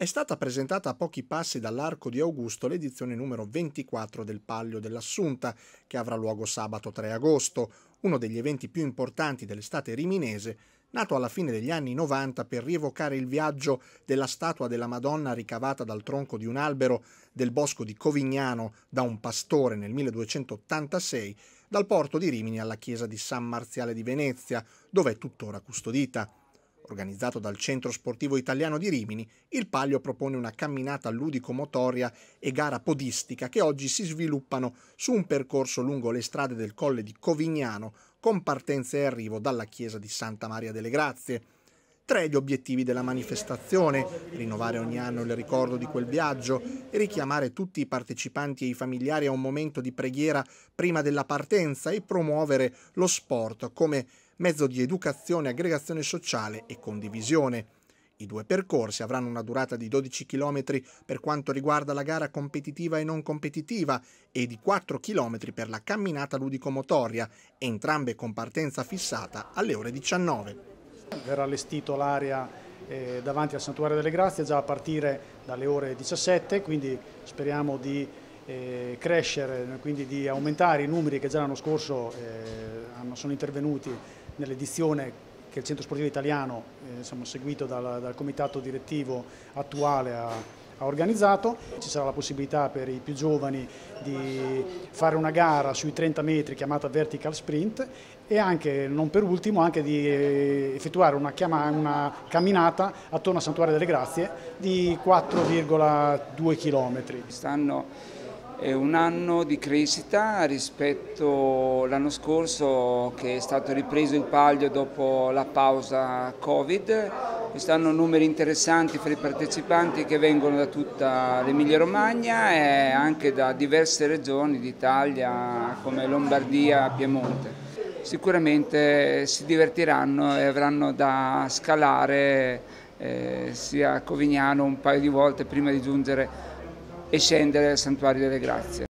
È stata presentata a pochi passi dall'Arco di Augusto l'edizione numero 24 del Palio dell'Assunta, che avrà luogo sabato 3 agosto, uno degli eventi più importanti dell'estate riminese, nato alla fine degli anni 90 per rievocare il viaggio della statua della Madonna ricavata dal tronco di un albero del bosco di Covignano da un pastore nel 1286, dal porto di Rimini alla chiesa di San Marziale di Venezia, dove è tuttora custodita. Organizzato dal Centro Sportivo Italiano di Rimini, il Palio propone una camminata ludico-motoria e gara podistica che oggi si sviluppano su un percorso lungo le strade del Colle di Covignano, con partenza e arrivo dalla chiesa di Santa Maria delle Grazie. 3 gli obiettivi della manifestazione: rinnovare ogni anno il ricordo di quel viaggio e richiamare tutti i partecipanti e i familiari a un momento di preghiera prima della partenza e promuovere lo sport come mezzo di educazione, aggregazione sociale e condivisione. I 2 percorsi avranno una durata di 12 km per quanto riguarda la gara competitiva e non competitiva e di 4 km per la camminata ludico-motoria, entrambe con partenza fissata alle ore 19. Verrà allestito l'area davanti al Santuario delle Grazie già a partire dalle ore 17, quindi speriamo di crescere, quindi di aumentare i numeri che già l'anno scorso sono intervenuti nell'edizione che il Centro Sportivo Italiano, seguito dal comitato direttivo attuale, ha organizzato. Ci sarà la possibilità per i più giovani di fare una gara sui 30 metri chiamata Vertical Sprint e anche, non per ultimo, anche di effettuare una camminata attorno al Santuario delle Grazie di 4,2 km. Quest'anno è un anno di crescita rispetto all'anno scorso, che è stato ripreso il Palio dopo la pausa Covid. Quest'anno numeri interessanti fra i partecipanti che vengono da tutta l'Emilia Romagna e anche da diverse regioni d'Italia come Lombardia e Piemonte. Sicuramente si divertiranno e avranno da scalare sia a Covignano un paio di volte prima di giungere e scendere al Santuario delle Grazie.